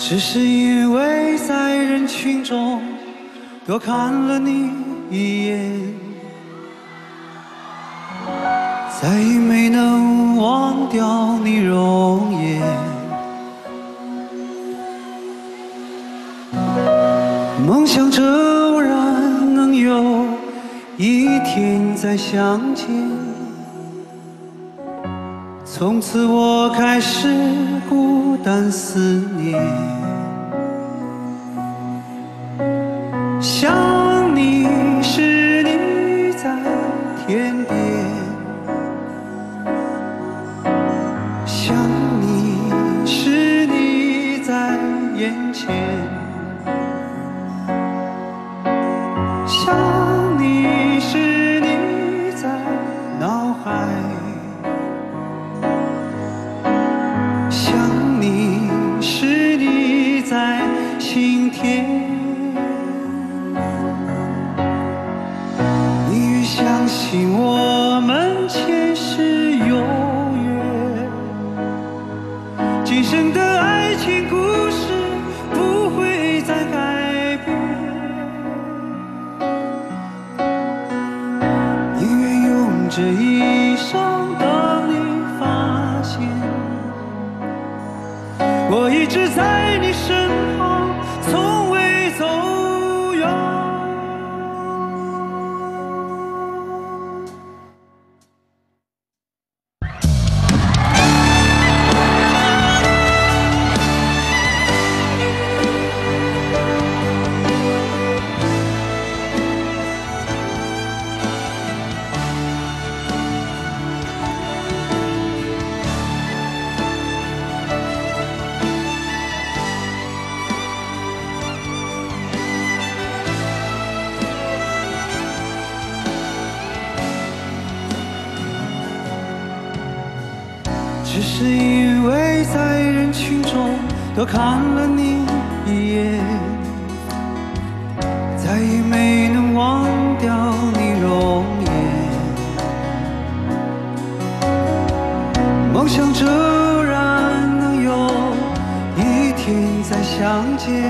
只是因为在人群中多看了你一眼，再也没能忘掉你容颜。梦想着偶然能有一天再相见，从此我开始孤单思念。想你时你在天边，想你时你在眼前，想你时你在脑海，想你时你在心田。相信我们前世有缘，今生的爱情故事不会再改变。宁愿用这一生等你发现，我一直在你身旁，从未走远。只是因为在人群中多看了你一眼，再也没能忘掉你容颜。梦想着偶然能有一天再相见，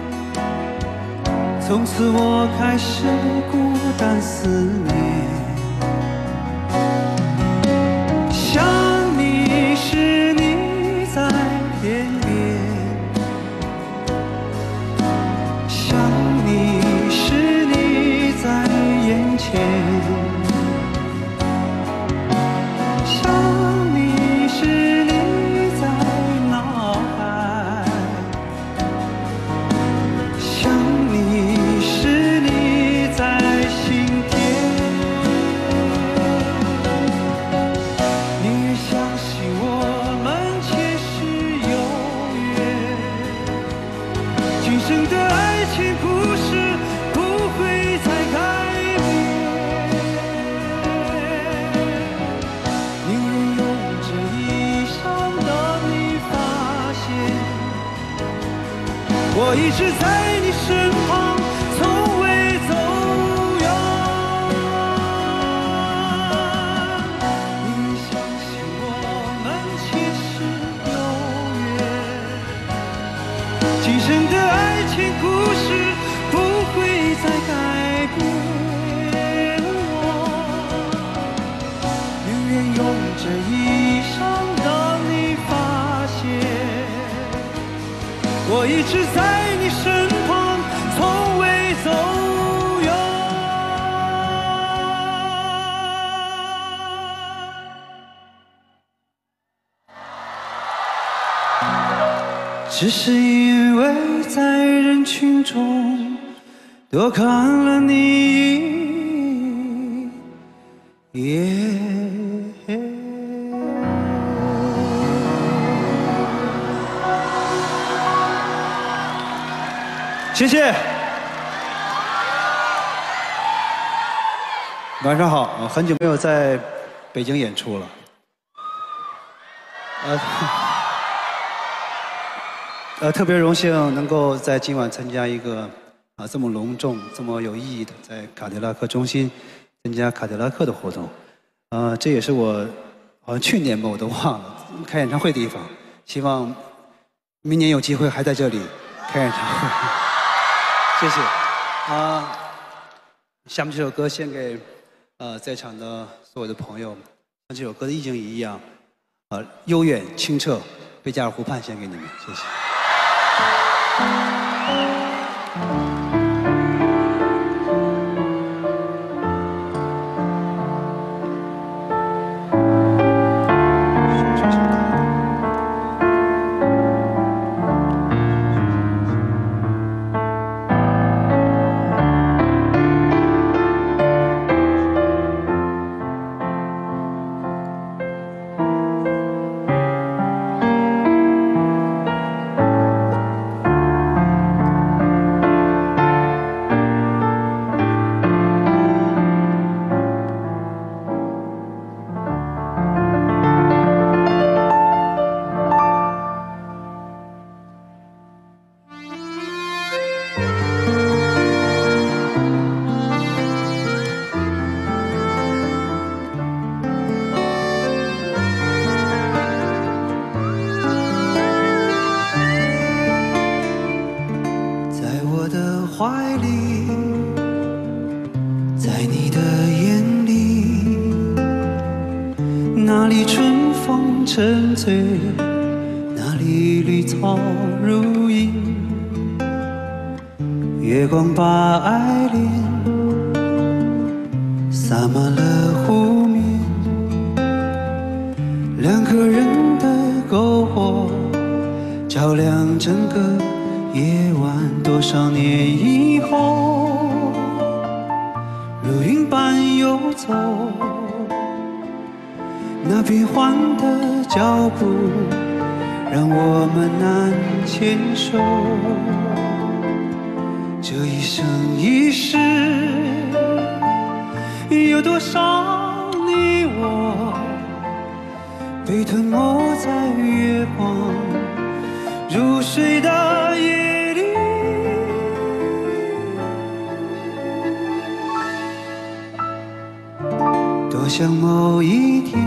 从此我开始孤单思念。是你在天边，想你是你在眼前，想你是你在脑海，想你是你在心田。宁愿相信我们前世有缘，今生的爱情故事不会再改变。宁愿用这一生等你发现，我一直在你身旁，从未走远。宁愿相信我们前世有缘，今生的爱情故事不会再改变。我宁愿用这一生等你发现，我一直在你身旁，从未走远。只是因为在人群中多看了你一眼。谢谢。晚上好，很久没有在北京演出了。特别荣幸能够在今晚参加一个这么隆重、这么有意义的，在卡迪拉克中心参加卡迪拉克的活动。这也是我好像去年吧，我都忘了开演唱会的地方。希望明年有机会还在这里开演唱会。谢谢。下面这首歌献给在场的所有的朋友，像这首歌的意境也一样，悠远清澈，贝加尔湖畔献给你们，谢谢。沉醉，那里绿草如茵，月光把爱恋洒满了湖面，两个人的篝火照亮整个夜晚。多少年以后，如云般游走，那变幻的脚步让我们难牵手。这一生一世，有多少你我被吞没在月光入睡的夜里。多想某一天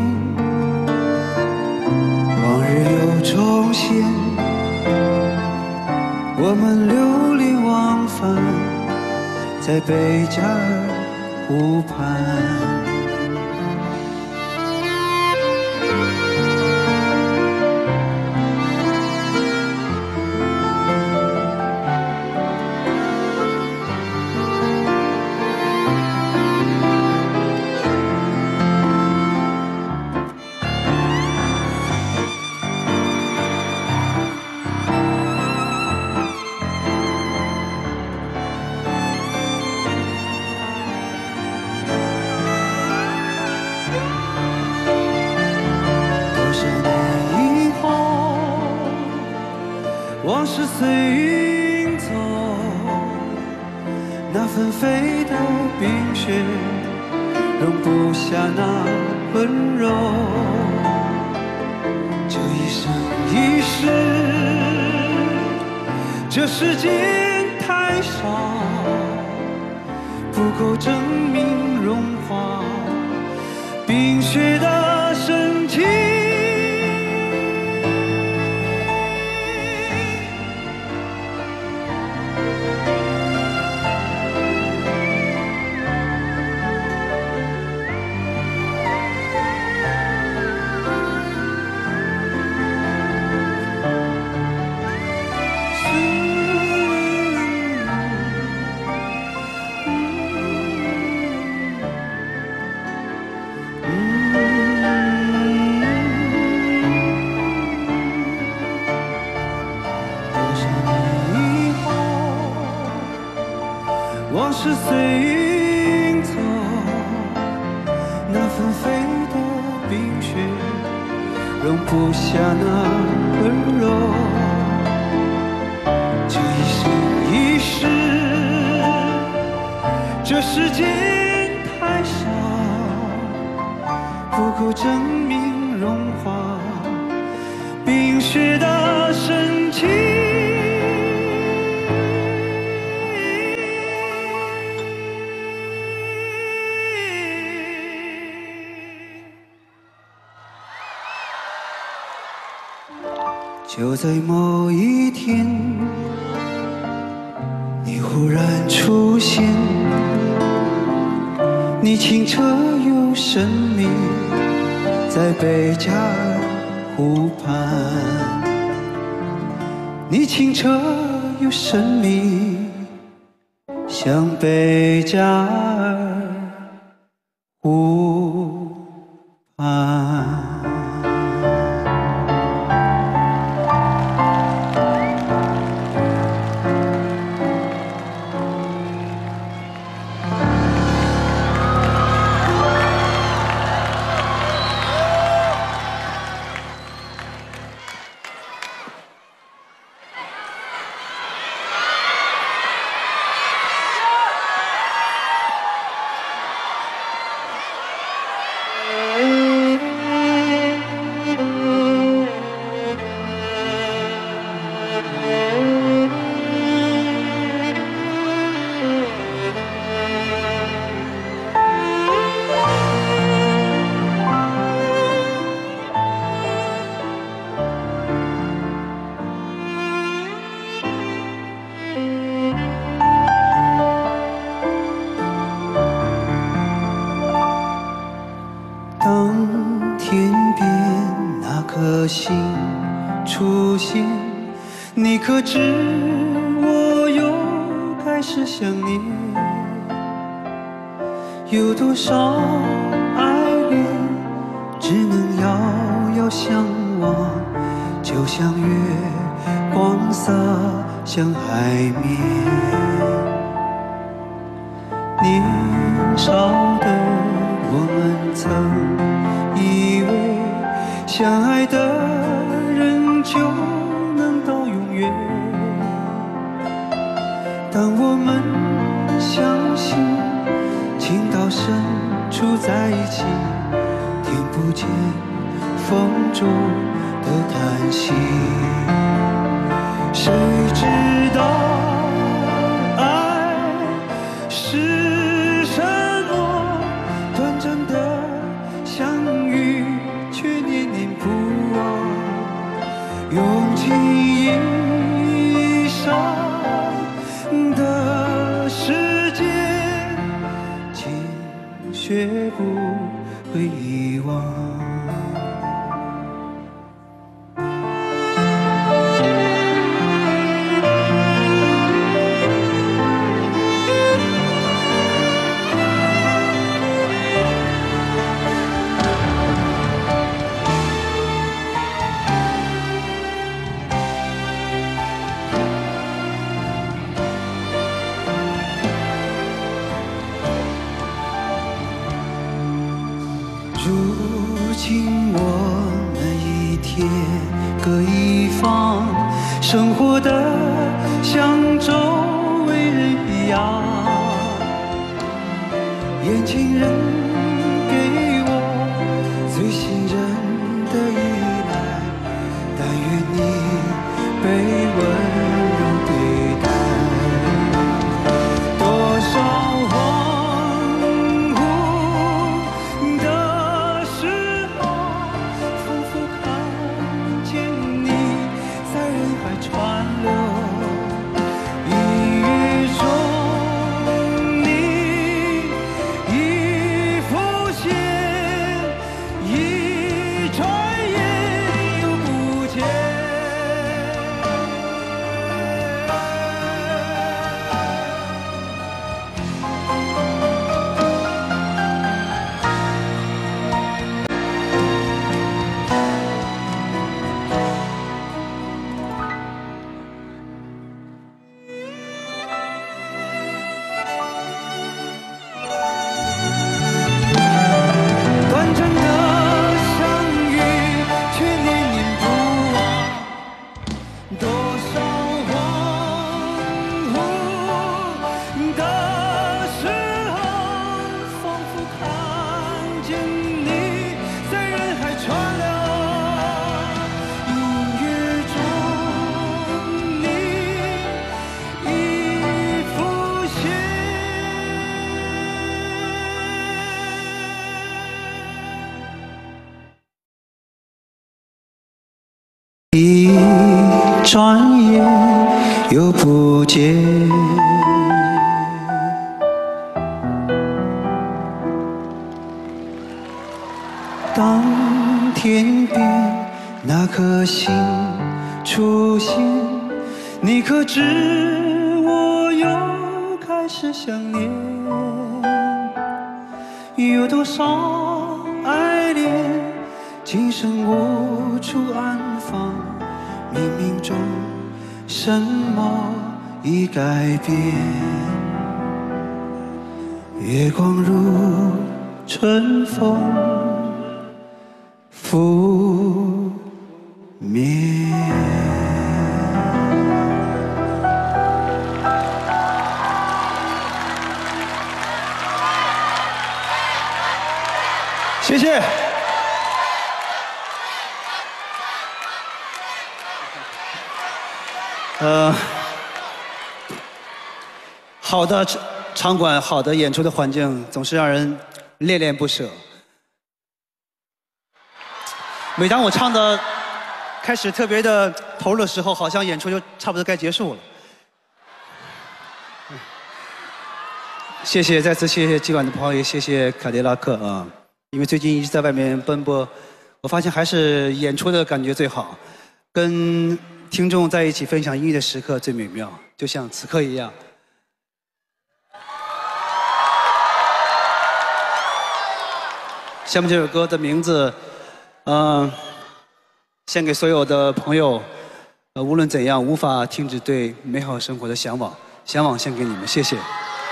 往日又重现，我们流连忘返在贝加尔湖畔。往事随云走，那纷飞的冰雪容不下那温柔。这一生一世，这时间太少，不够证明融化冰雪的深情。往事随云走，那纷飞的冰雪容不下那温柔。这一生一世，这时间太少，不够证明融化冰雪的深情。 就在某一天，你忽然出现，你清澈又神秘，在贝加尔湖畔。你清澈又神秘，像贝加尔湖畔。当天边那颗星出现，你可知我又开始想念？有多少爱恋只能遥遥相望，就像月光洒向海面。年少的我们曾以为相爱的人就能到永远，当我们相信情到深处在一起，听不见风中的叹息。谁知道爱是什么？短暂的相遇却念念不忘，用尽一生的时间，情学不会遗忘。如今我们一天各一方，生活的像周围人一样。眼前人给我最信任的依赖，但愿你被温柔对待。多少川流，一月中你已一转眼又不见。当天边那颗星出现，你可知我又开始想念？有多少爱恋，今生无处安放，冥冥中什么已改变？月光如春风拂面。谢谢。好的场馆，好的演出的环境，总是让人恋恋不舍。每当我唱的开始特别的投入的时候，好像演出就差不多该结束了。谢谢，再次谢谢今晚的朋友，也谢谢凯迪拉克啊！因为最近一直在外面奔波，我发现还是演出的感觉最好，跟听众在一起分享音乐的时刻最美妙，就像此刻一样。下面这首歌的名字，献给所有的朋友，无论怎样，无法停止对美好生活的向往，向往献给你们，谢谢。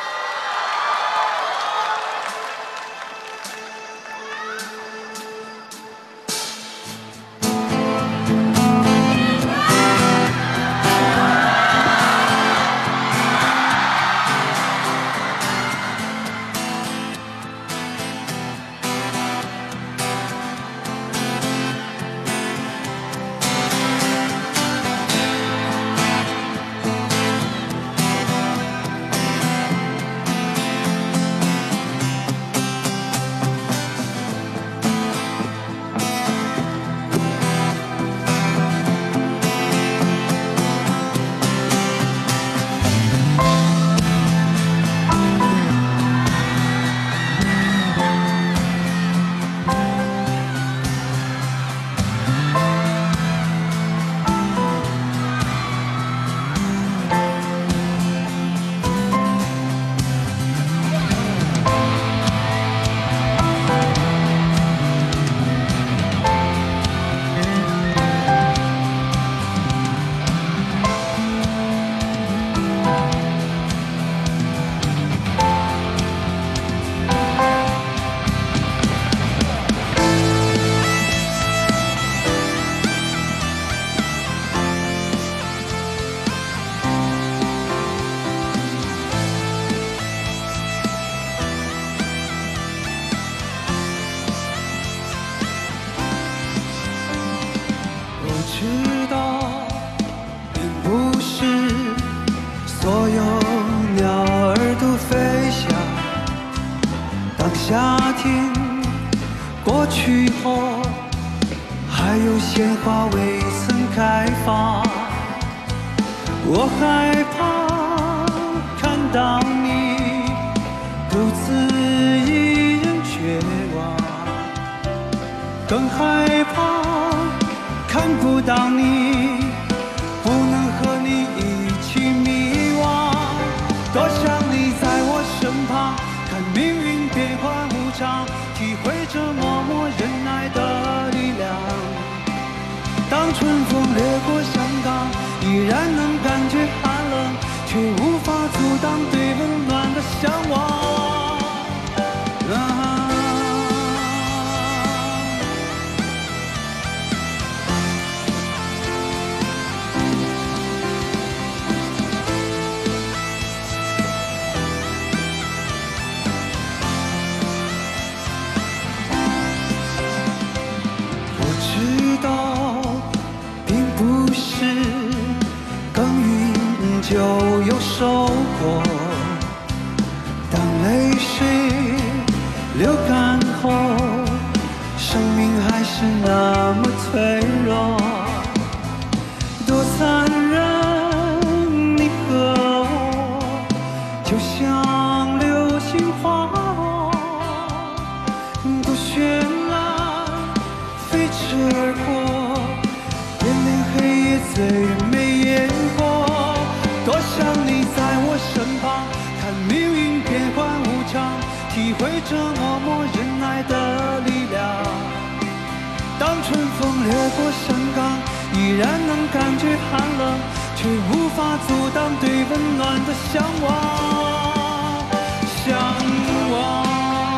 夏天过去后，还有鲜花未曾开放。我害怕看到你独自一人绝望，更害怕看不到你，不能和你一起迷惘。多想你在我身旁，看命运变幻无常，体会着默默忍耐的力量。当春风掠过香港，依然能感觉寒冷，却无法阻挡对温暖的向往。就有收获。当泪水流干后，生命还是那么脆弱。 掠过山岗，依然能感觉寒冷，却无法阻挡对温暖的向往。向往。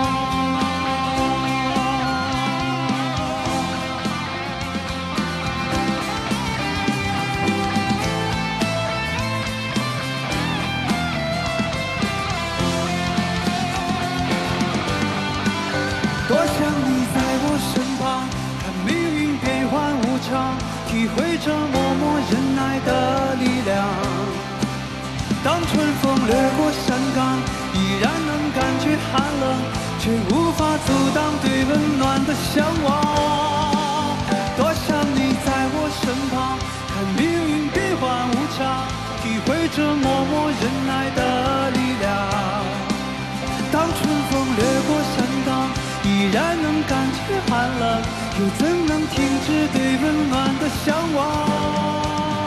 多想你在我身旁，看命运变幻无常，体会着默默忍耐的力量。当春风掠过山岗，依然能感觉寒冷，却无法阻挡对温暖的向往。多想你在我身旁，看命运变幻无常，体会着默默忍耐的力量。当春风掠过山岗，依然能感觉寒冷，又怎能停止对温暖的向往？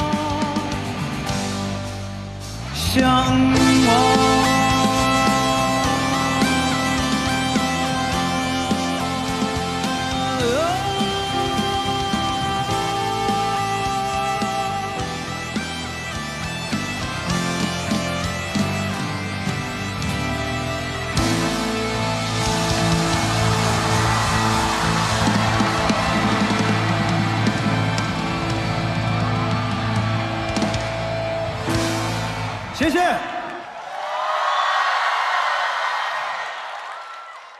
向往。谢谢。